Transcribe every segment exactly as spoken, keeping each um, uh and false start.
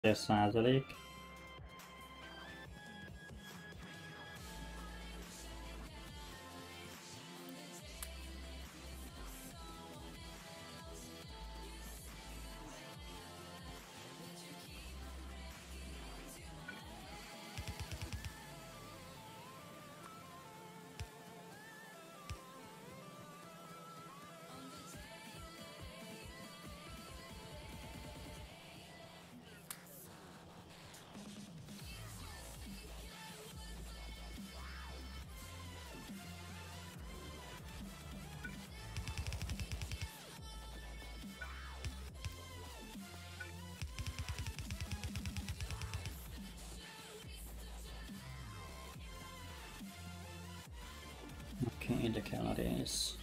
százalék. Oké, okay, ide kell a rész.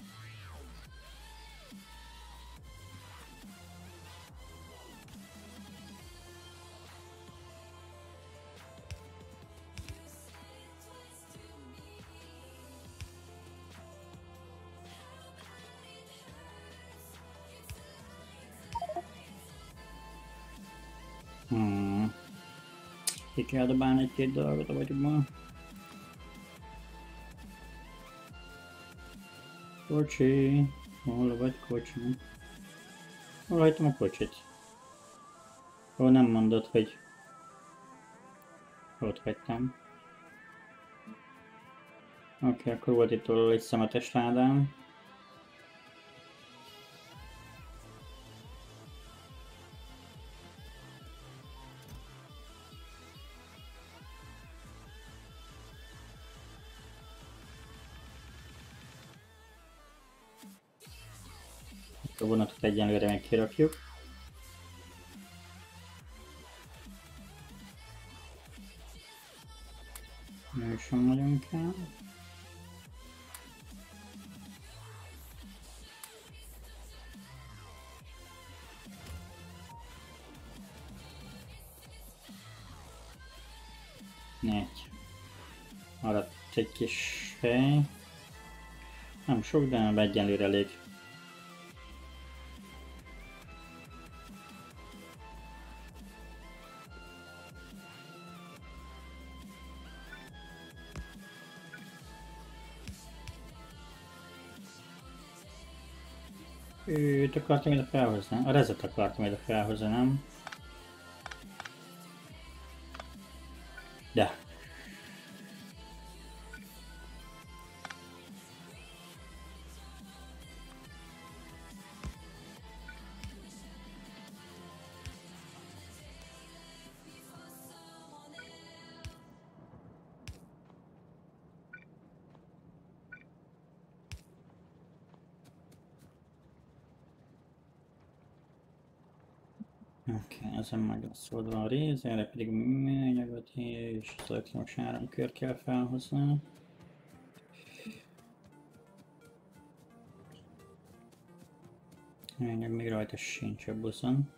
Hmm. Ki kell dobálni egy-két dolgot a vagyokban. Kocsi, hol vagy kocsi? Hol hagytam a kocsit? Hol nem mondod, hogy ott hagytam. Oké, okay, akkor volt itt valahol egy szemetes ládám. A vonatot egyenlőre meg kirakjuk. Ő sem nagyon kell. Négy. Maradt egy kis hely. Nem sok, de nem egyenlőre elég. Őt akartam ide felhozni? A rezet akartam ide felhozni, nem? De. Oké, okay, ezen meg lesz oldva a rész, erre pedig műanyagot és az elektromos áramkör kell felhozni. Műanyag még rajta sincs a buszon.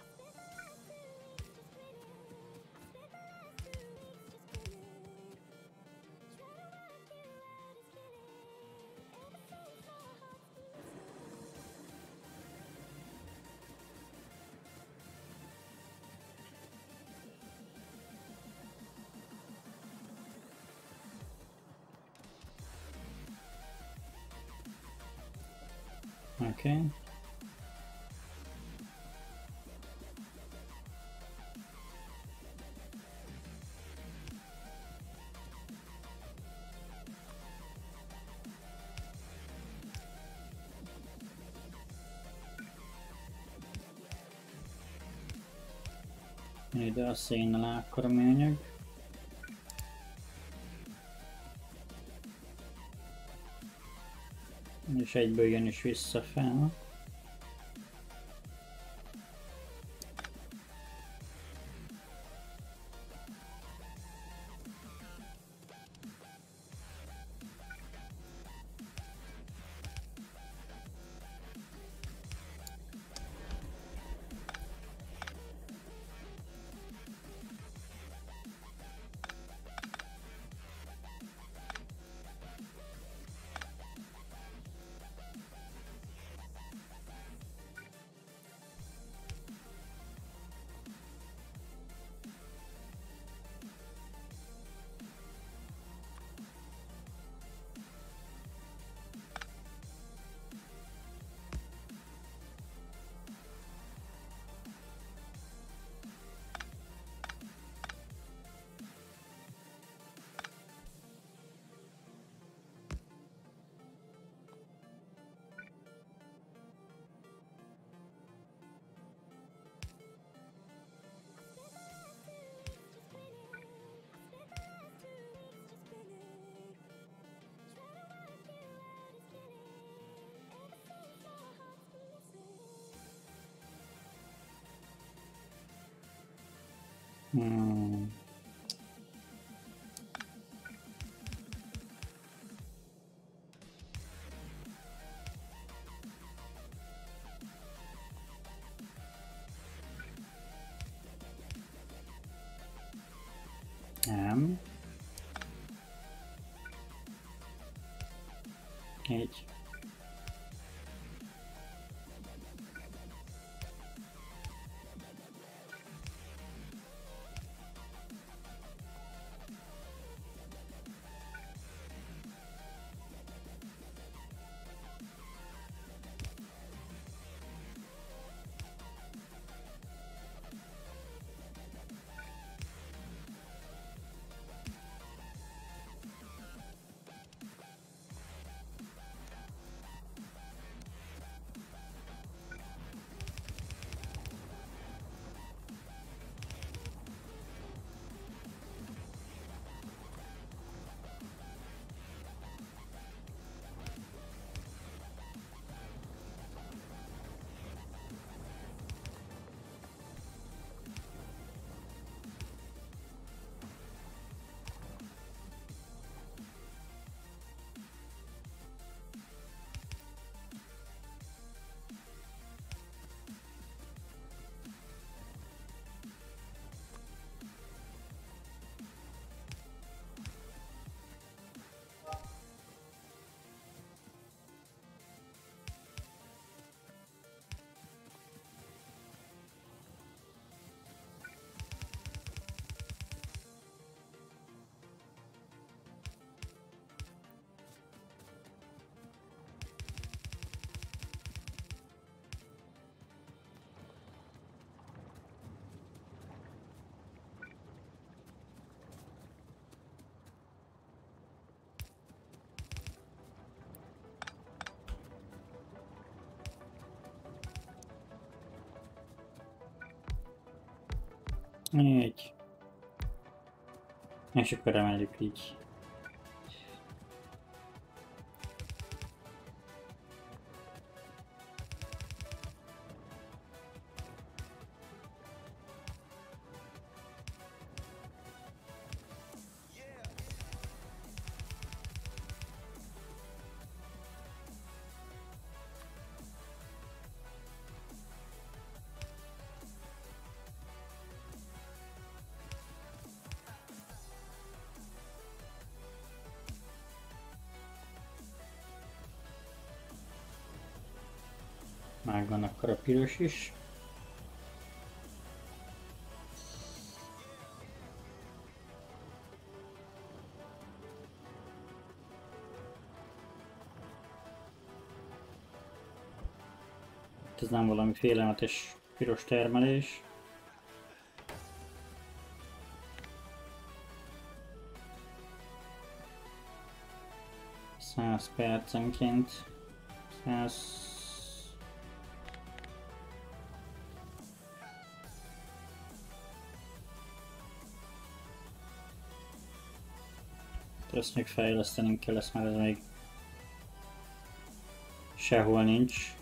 Oké. Okay. Ide a szénnel akkor a műanyag. És egyből jön is vissza fel. Hmm. Nem. Így. Így. És akkor emeljük így. Megvan akkor a piros is. Ez nem valami félelmetes piros termelés. száz percenként. száz... Ezt még fejlesztenünk kell, ezt már ez még sehol nincs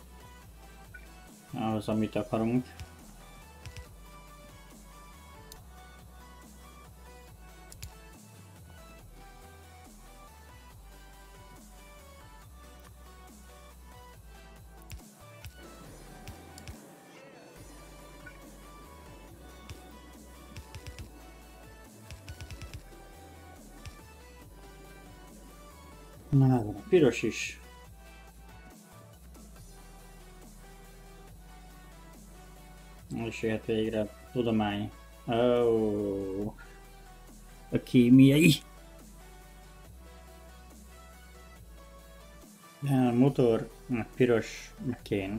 ahhoz, amit akarunk. Na, van a piros is. És jöhet végre a tudomány. Oh, a kémiai. A motor, a piros, a kén.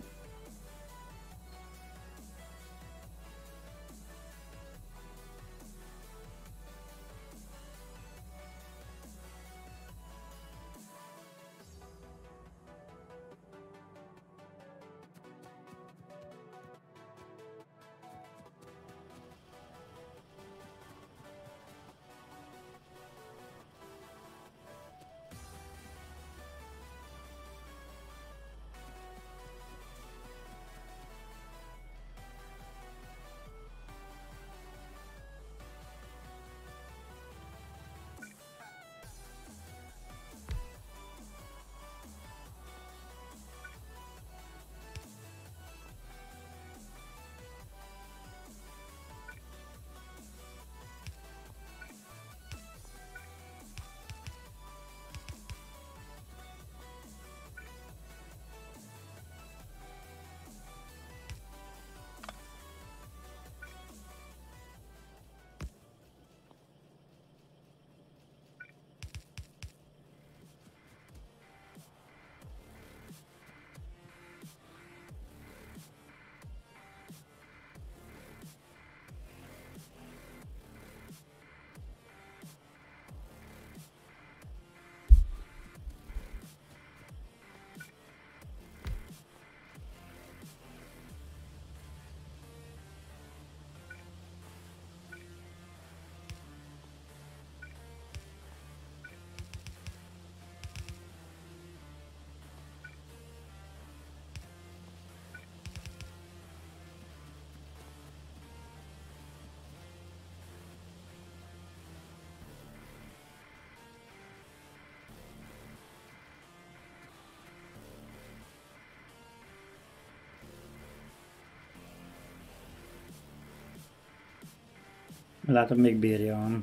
Látom, még bírja.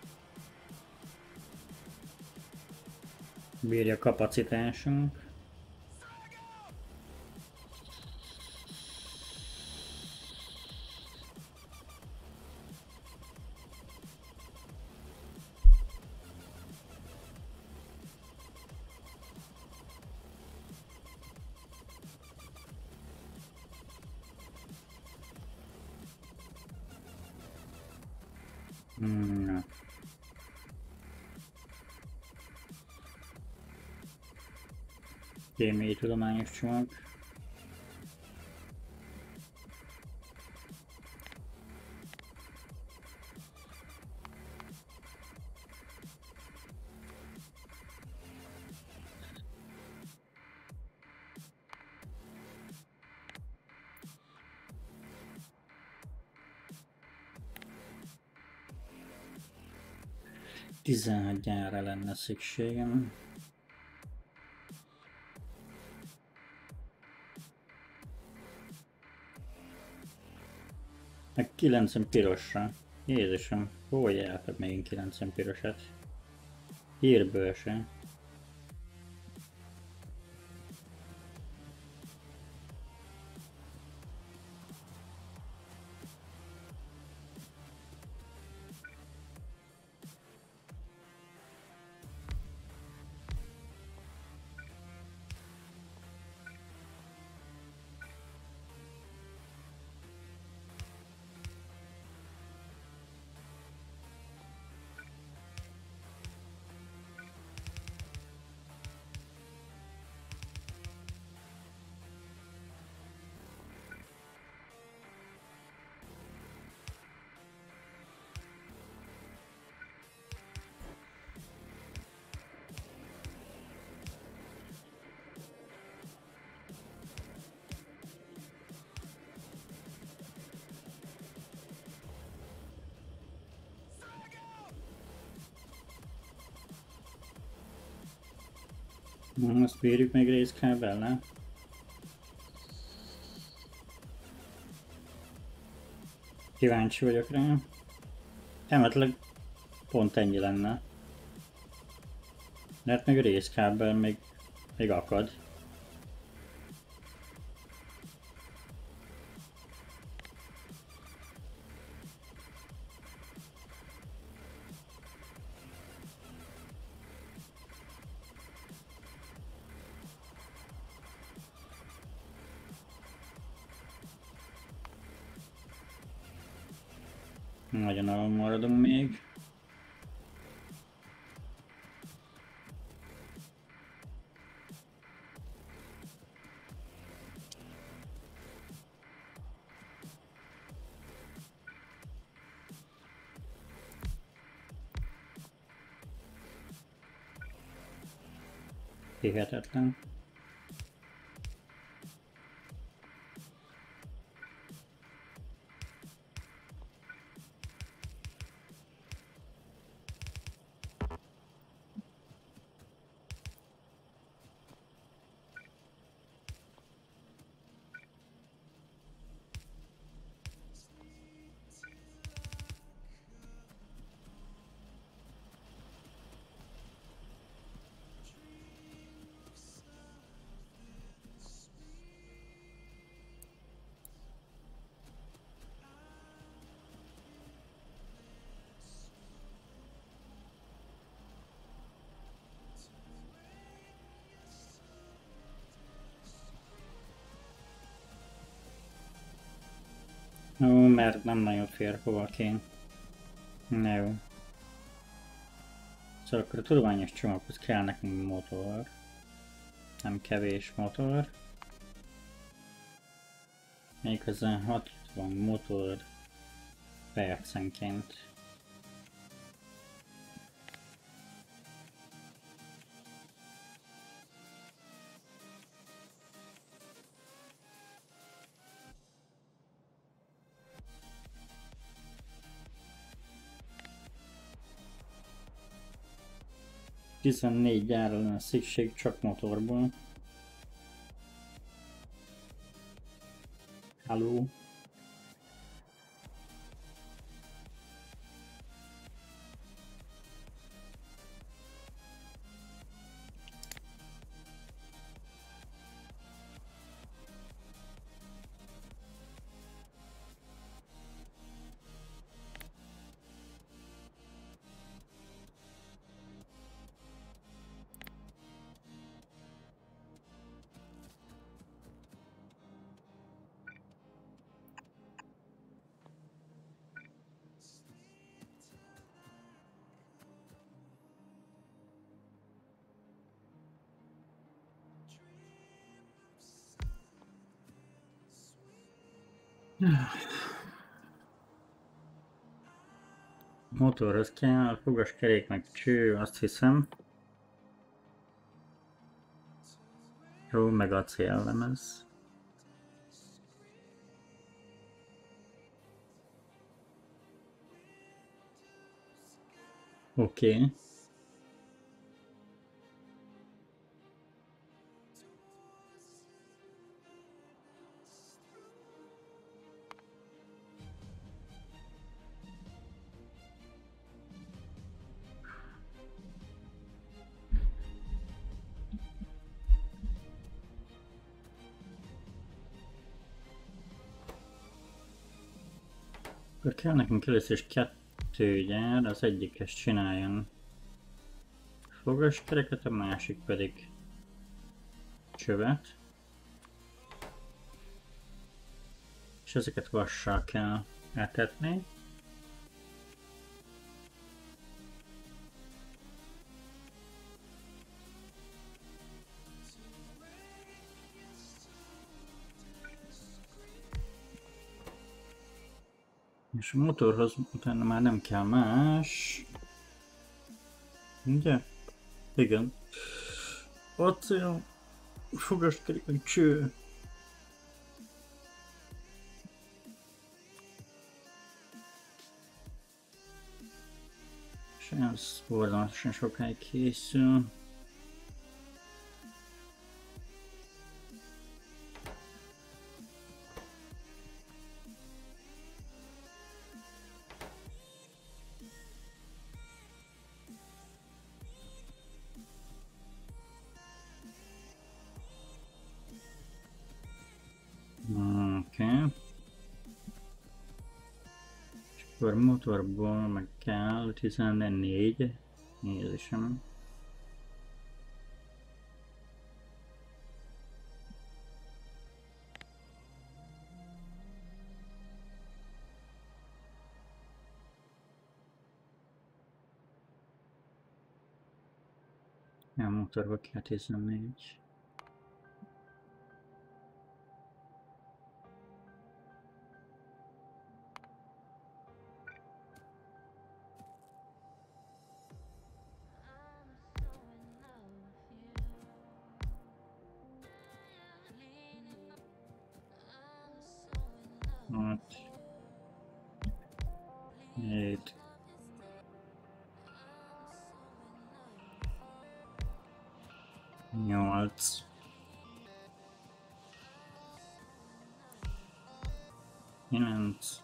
Bírja a kapacitásunk. Hmm. Kémiai tudományos csomag. tizenhat gyárra lenne szükségem. Meg kilencven pirosra. Jézusom, hol jártak megint kilencven pirosat? Hírből se. Azt bírjuk még részkábel, ne? Kíváncsi vagyok rá. Emetleg pont ennyi lenne. Mert még a részkábel még, még akad. Nagyon alul maradunk még. Hihetetlen. Ó, mert nem nagyon fér hova kéne. Na jó. Szóval akkor a tudományos csomaghoz kell nekünk motor. Nem kevés motor. Méghozzá hatvan motor percenként. tizennégy gyárra lenne szükség csak motorból. Halló? Motorhoz kell, fogaskerék meg cső, azt hiszem. Jó, meg acéllemez. Oké. Okay. Akkor kell nekünk először is kettő gyár, az egyikes csináljon fogaskereket, a másik pedig csövet. És ezeket vassal kell etetni. És a motorhoz utána már nem kell más. Ugye? Igen. Acél, fogaskerék, meg cső. És ez borzalmasan sokáig készül. Oké. És akkor motorból meg kell tizennégy. Nézésem. A motorba kell tizennégy. hat, hét, nyolc, kilenc.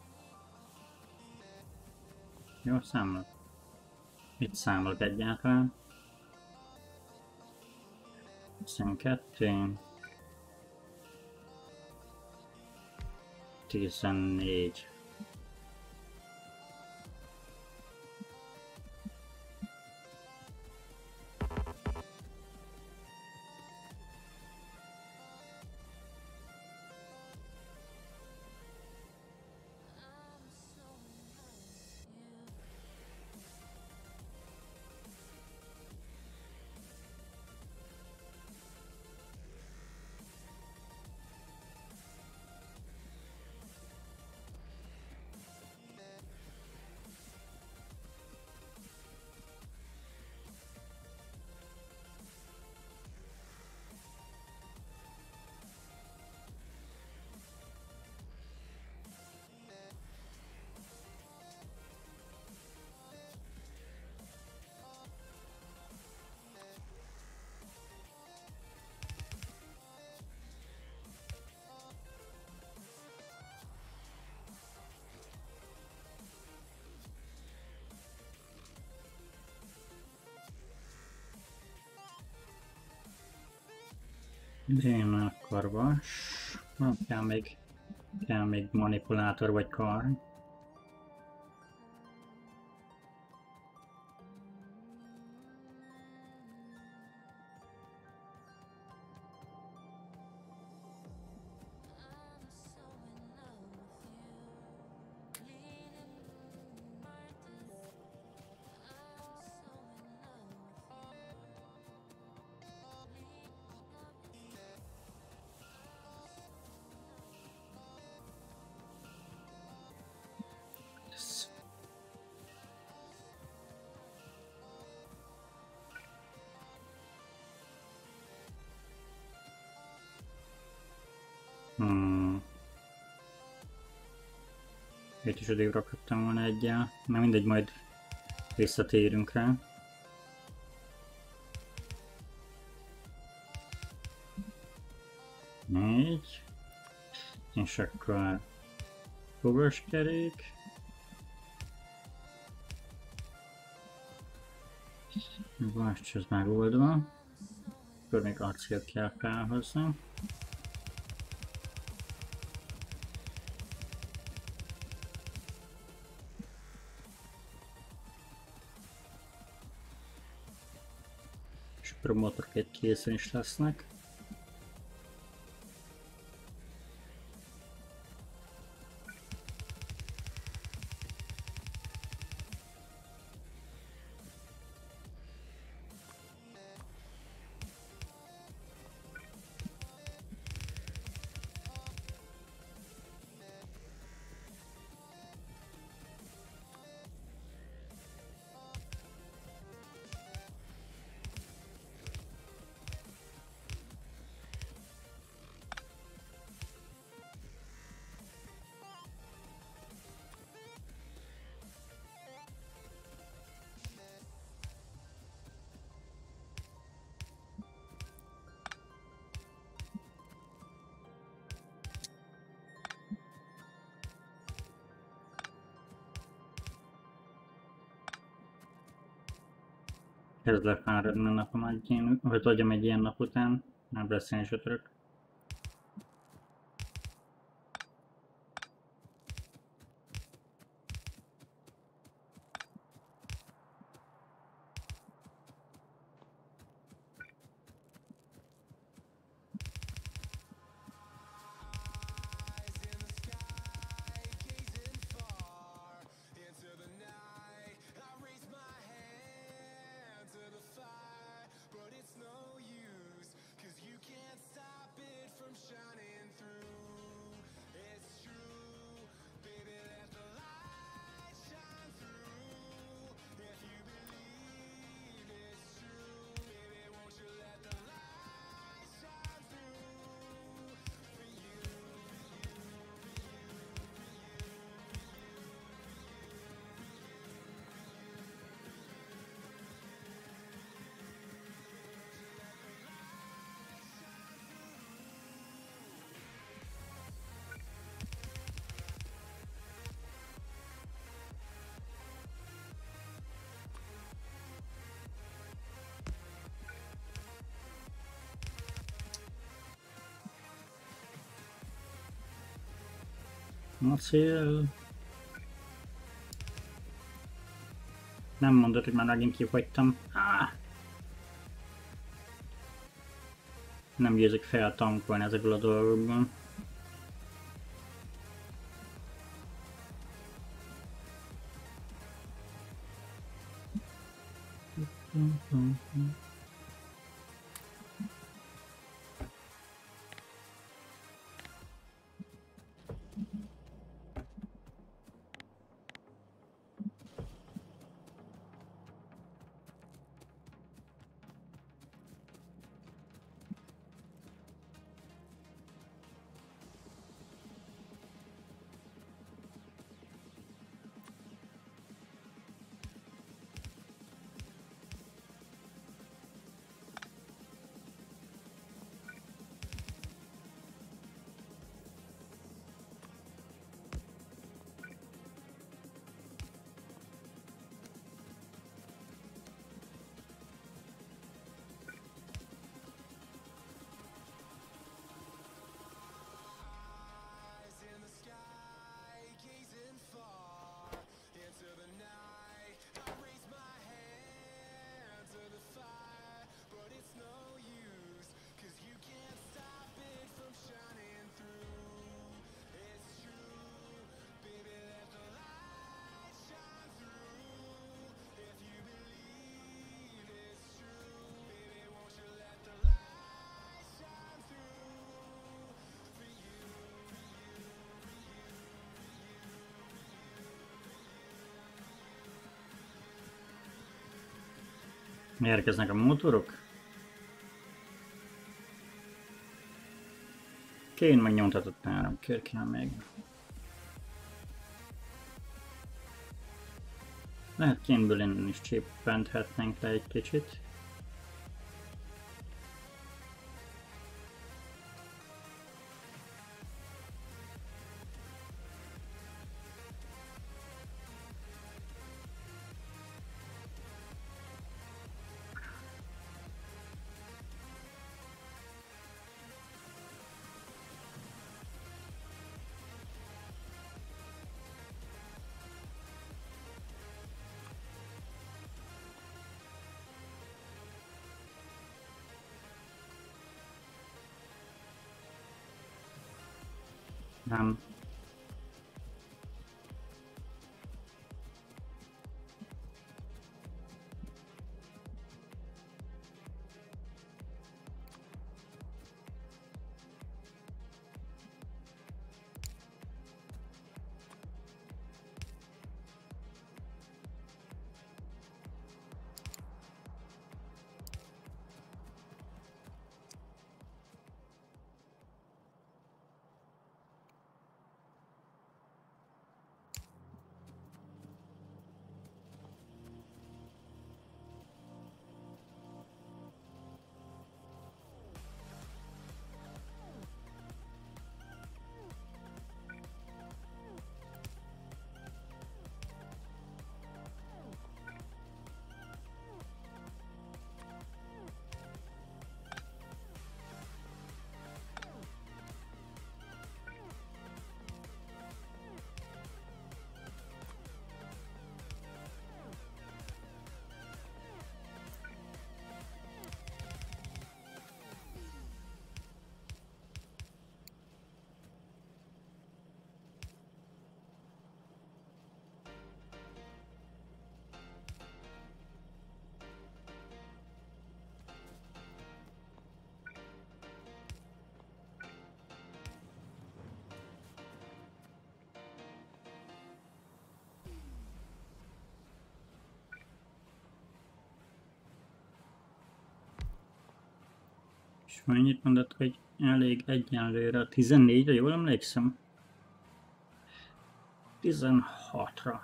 Jó számolok. Mit számolok egyáltalán? tizenkettő. tizennégy. De akkor vas. Nem kell még, kell még manipulátor vagy kar. Itt is odébb rakhattam volna egyel. Na mindegy, majd visszatérünk rá. Négy. És akkor fogos kerék. Most ez megoldva. Akkor még acél kell fel hozzá. És akkor a motorok egy készen is lesznek. Kezd lefáradni a napom egy ilyen, hogy vagyom egy ilyen nap után, már beszélni se török. Acél. Nem mondod, hogy már megint kifogytam. Ah! Nem győzök feltankolni ezekből a dolgokból. Érkeznek a motorok. Kén megnyomtatott három kör kell még. Lehet kénből innen is csippenthetnénk le egy kicsit. Nem. És mennyit mondott, hogy elég egyenlőre a tizennégyre, jól emlékszem? tizenhatra.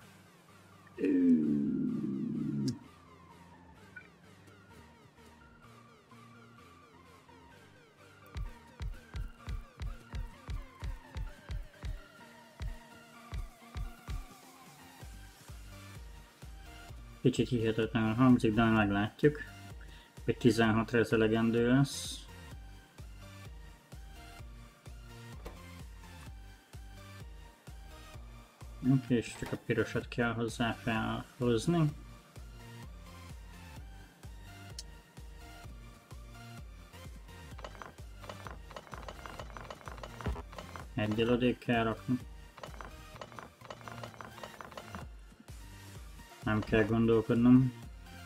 Kicsit hihetetlenül hangzik, de meglátjuk, hogy tizenhatra ez elegendő lesz. Oké, és csak a pirosat kell hozzá felhozni. Egyel odébb kell rakni. Nem kell gondolkodnom.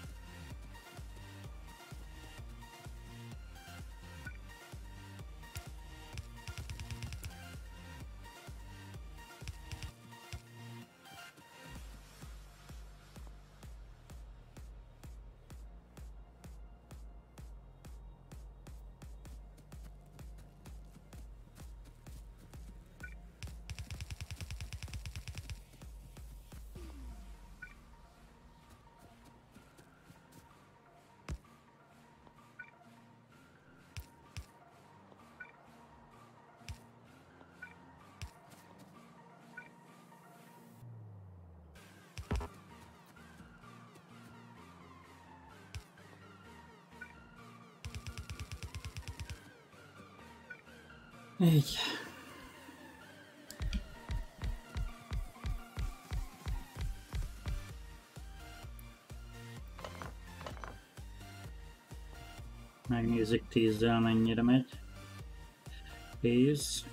Így. Megnézzük tízzel mennyire megy. tíz.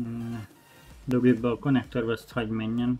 Dugjuk be a konnektorba, ezt hagyj menjen.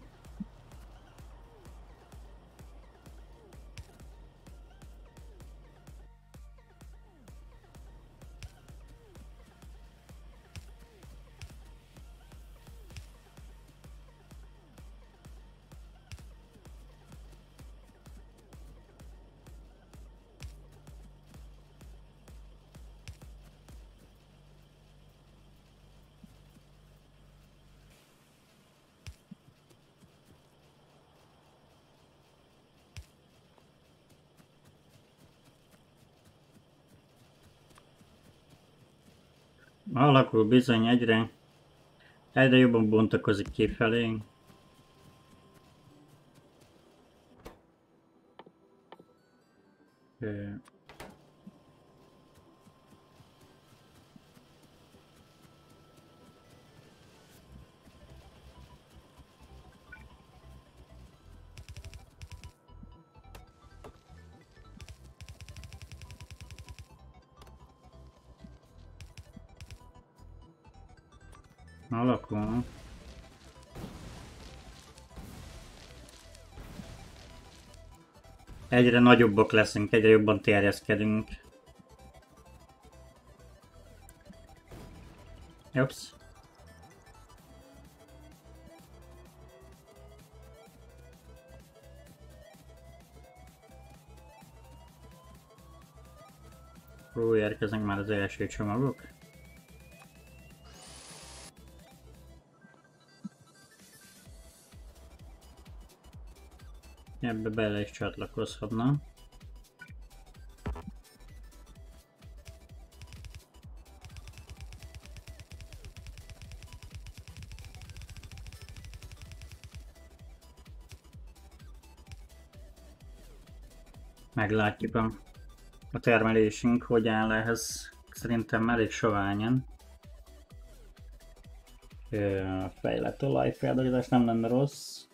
Alakul bizony, egyre, egyre jobban bontakozik kifelé. Alakul. Egyre nagyobbak leszünk, egyre jobban terjeszkedünk. Ups. Ó, érkeznek már az első csomagok. Ebbe bele is csatlakozhatna. Meglátjuk a, a termelésünk, hogy áll ehhez. Szerintem elég soványan. Fejlett olajfeldolgozás nem lenne rossz.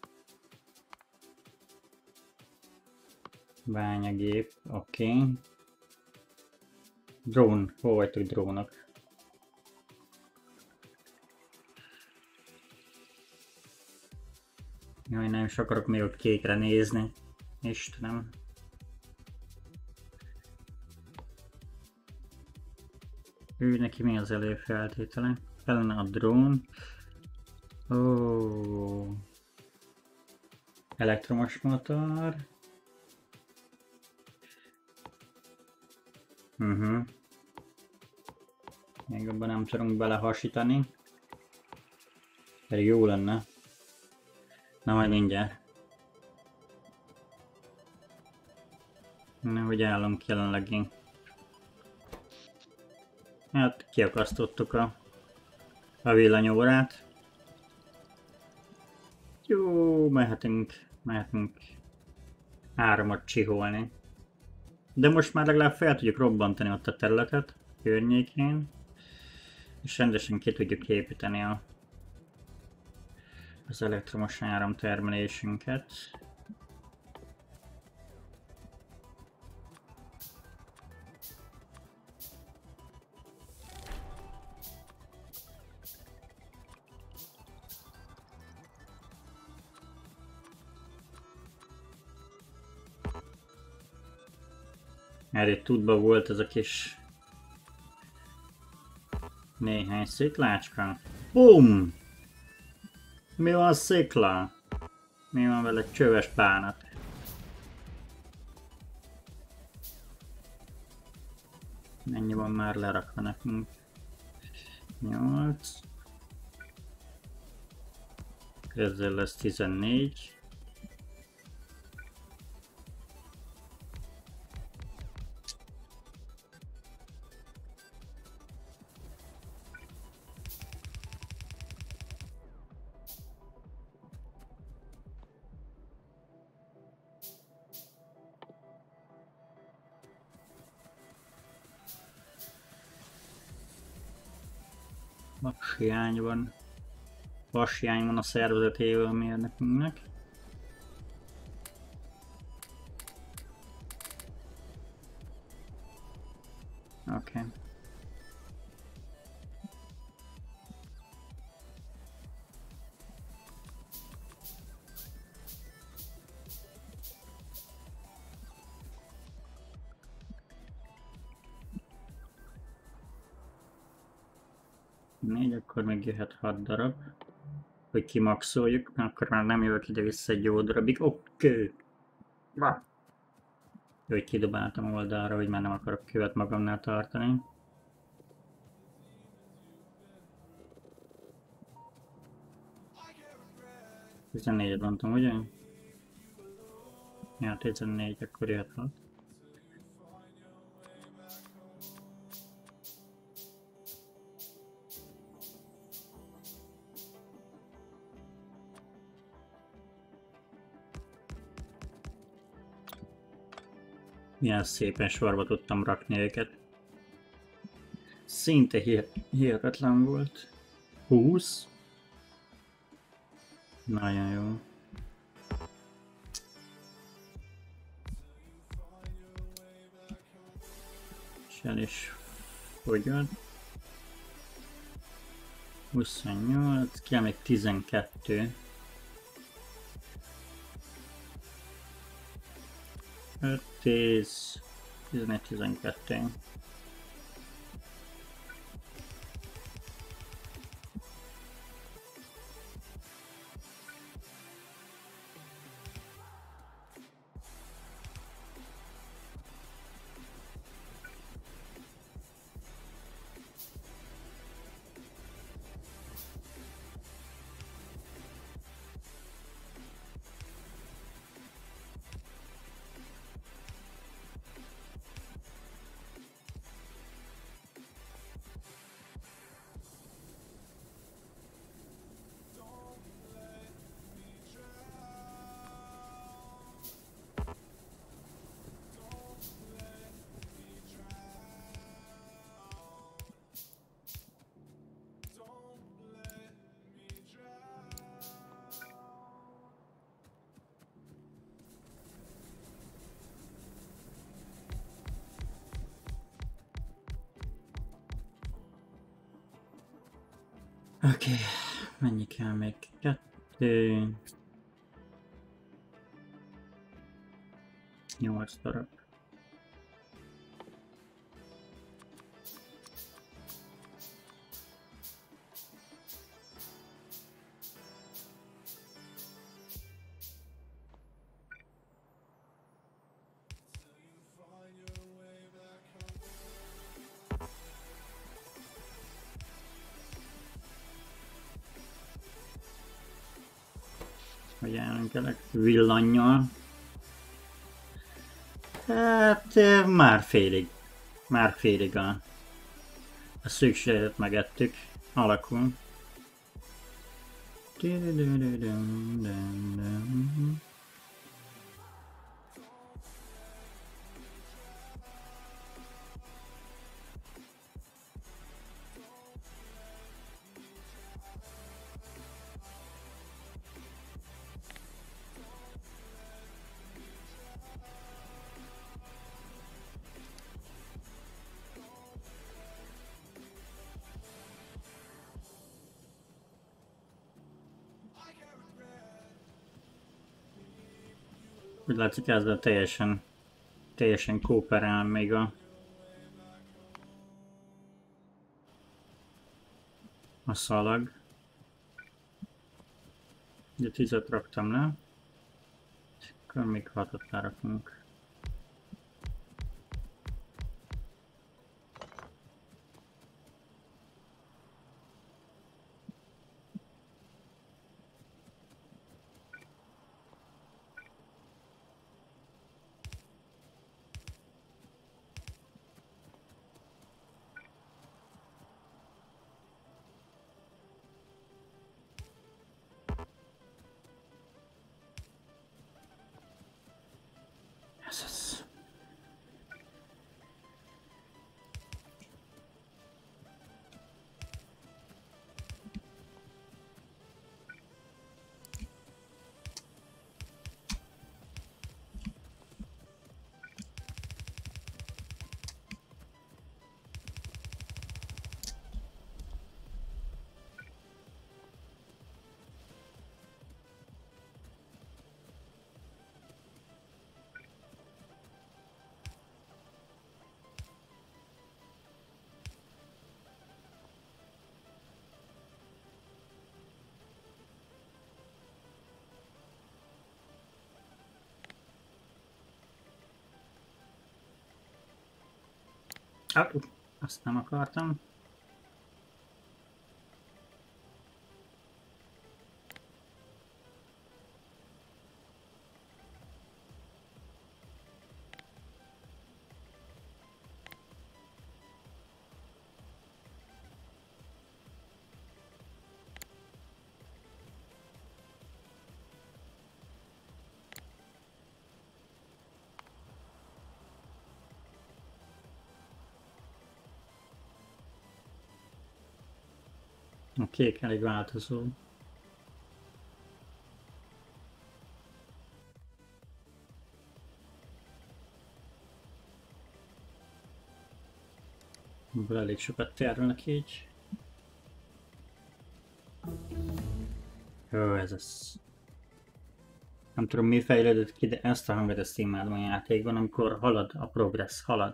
Bányagép, oké. Okay. Drón, hol vagytok drónok? Jaj, nem is akarok még ott kékre nézni. Istenem. Ő neki mi az előfeltétele? Kellene a drón. Ó. Oh. Elektromos motor. Uh-huh. Még abban nem tudunk belehasítani. Pedig jó lenne. Na majd mindjárt. Na, hogy állunk jelenleg én. Hát kiakasztottuk a, a villanyórát. Jó, mehetünk, mehetünk áramot csiholni. De most már legalább fel tudjuk robbantani ott a területet környékén, és rendesen ki tudjuk építeni a, az elektromos áramtermelésünket. Mert itt útban volt ez a kis néhány sziklácska. Bum! Mi van a szikla? Mi van vele csöves bánat? Mennyi van már lerakva nekünk? nyolc. Ezzel lesz tizennégy. Vashiány van. Vashiány van a szervezetéből a mérnökünknek. Oké. Okay. négy, akkor még jöhet hat darab. Hogy kimaxoljuk, akkor már nem jövök ide-vissza egy jó darabig. Oké! Okay. Jó, hogy kidobáltam oldalra, hogy már nem akarok követ magamnál tartani. tizennégyet mondtam, ugye? Ja, tizennégy, akkor jöhet hat. Milyen szépen sorba tudtam rakni őket. Szinte hihetetlen volt. húsz. Nagyon jó. És el is fogyott. huszonnyolc, kell még tizenkettő. öt, tíz, tizenegy, tizenkettő. Oké, okay. Mennyi kell még? Kettő... Nyolc darab. Hogy ellenkelek villannyal. Hát már félig. Már félig a, a szükségletet megettük. Alakul. Úgy látszik, ezzel teljesen, teljesen kooperál még a, a szalag. Ugye tízet raktam le, akkor még hatot lerakunk. Ah, azt nem akartam. A kék elég változó. Ebből elég sokat termelnek így. Jó, ez az. Nem tudom mi fejlődött ki, de ezt a hangot ezt imádom a játékban, amikor halad a progress, halad.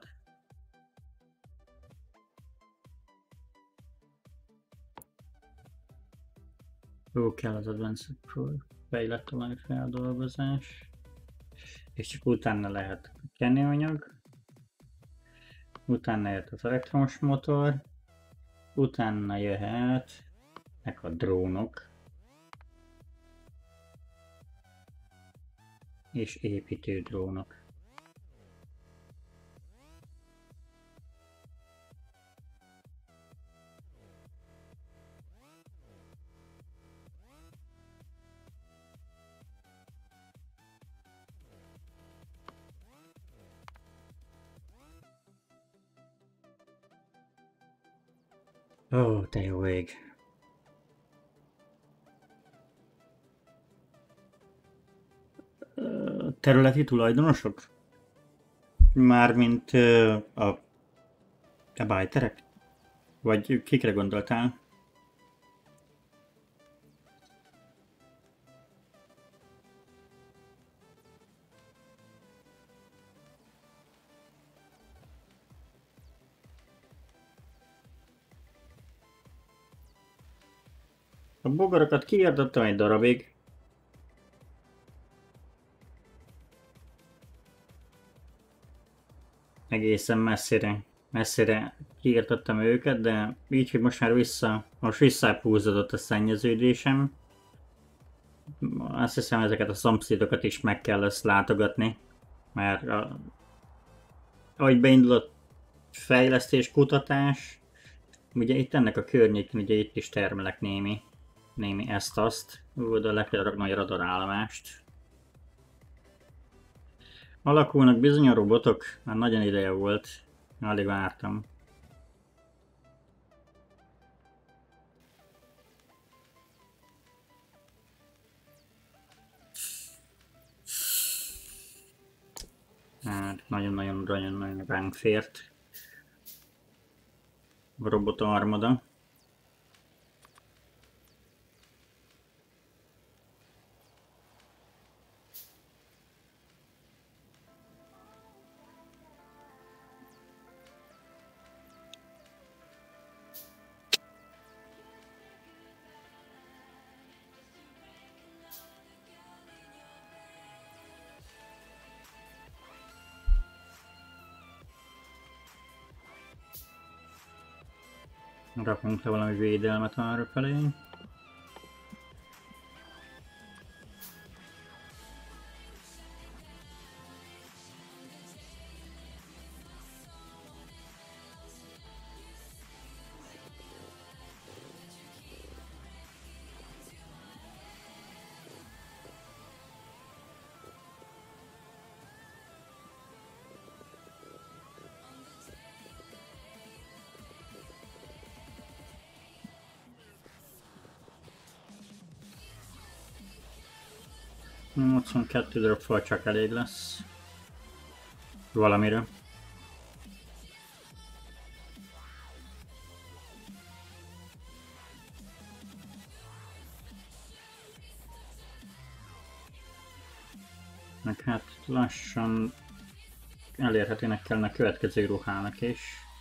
Jó, kell az Advanced Pro fejlett valami feldolgozás. És csak utána lehet kenőanyag. Utána jött az elektromos motor. Utána jöhet a drónok. És építő drónok. Ó, oh, te jó ég. Területi tulajdonosok? Mármint uh, a, a bájterek? Vagy kikre gondoltál? A bogarakat kiirtottam egy darabig. Egészen messzire, messzire kiirtottam őket, de így, hogy most már vissza, most visszapúzódott a szennyeződésem. Azt hiszem, ezeket a szomszédokat is meg kell ezt látogatni, mert a, ahogy beindulott fejlesztés, kutatás, ugye itt ennek a környékén, ugye itt is termelek némi, némi ezt-azt, oda le kell rakni a radarállomást. Alakulnak bizony a robotok, már nagyon ideje volt, alig vártam. Hát nagyon-nagyon-nagyon ránk fért a robot armada. Rakunk le valami védelmet arra felé. nyolcvankettő darab fal csak elég lesz. Valamire. Meg hát lassan elérhetőnek kellene a következő ruhának is.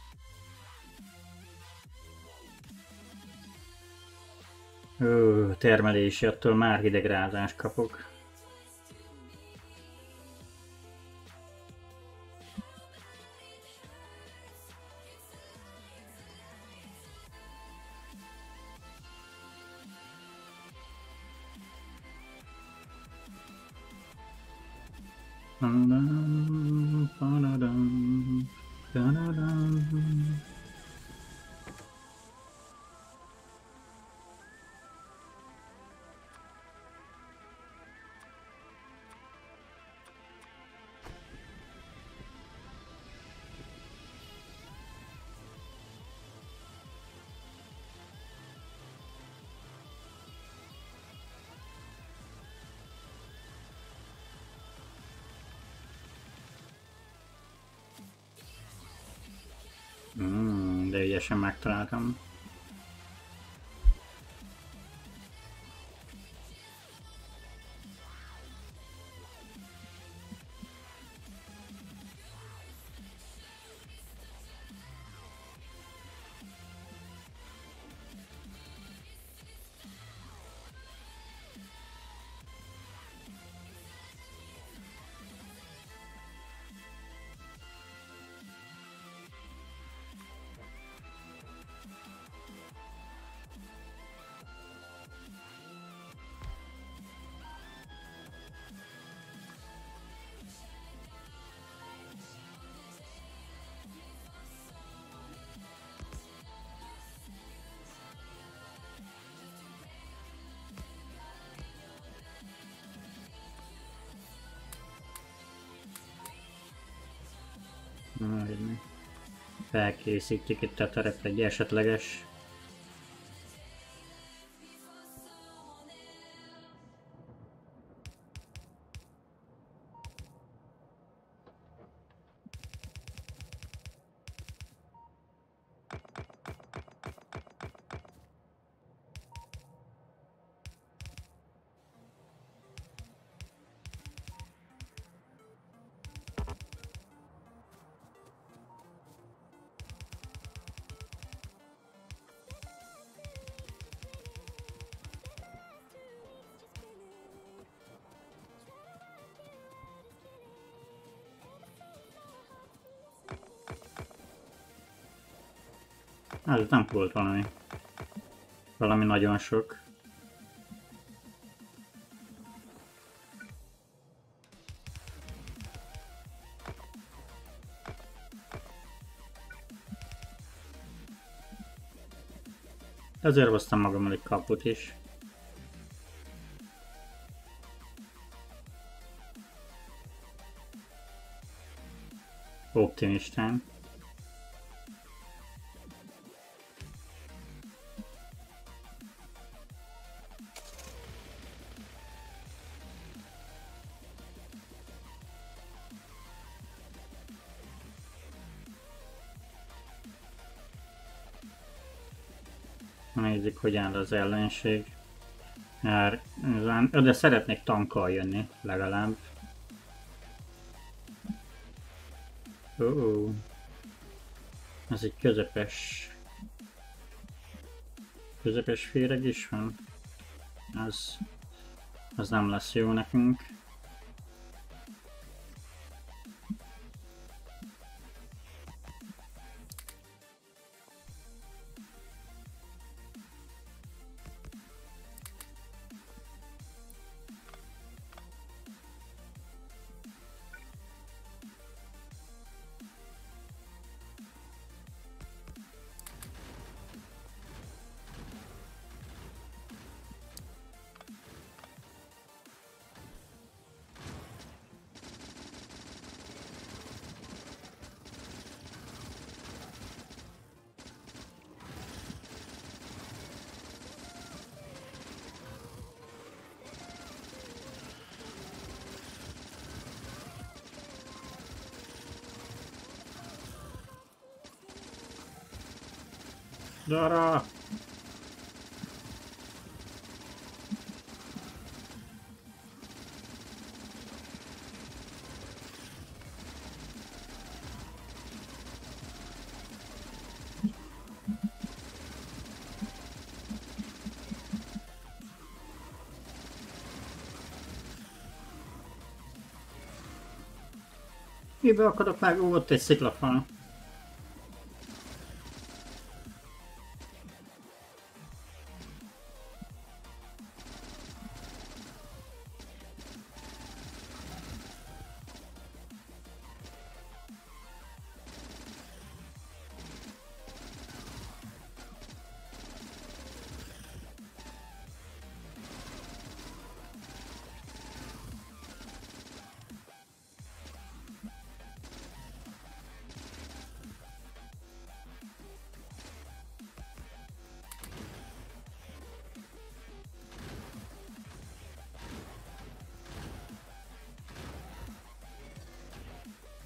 Ó, termelési, attól már hidegrázást kapok. Mm, de ügyesen megtaláltam. Felkészítjük itt a terep egy esetleges. Ez nem volt valami. Valami nagyon sok. Ezért hoztam magammal egy kaput is. Optimistán. Nézzük, hogy áll az ellenség. Már, de szeretnék tankkal jönni, legalább. Ó, oh, ez egy közepes... Közepes féreg is van. Az... Az nem lesz jó nekünk. Dara! Mibe akadok meg? Ó, ott egy sziklafal.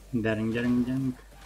Gyerünk, gyerünk, gyerünk.